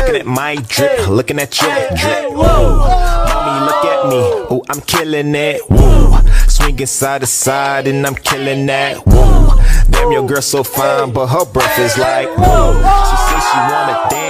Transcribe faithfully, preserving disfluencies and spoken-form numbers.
Looking at my drip, looking at your drip. Whoa, mommy, look at me. Oh, I'm killing it. Whoa, swinging side to side and I'm killing that. Whoa, damn, your girl so fine, but her breath is like whoa. She says she wanna dance.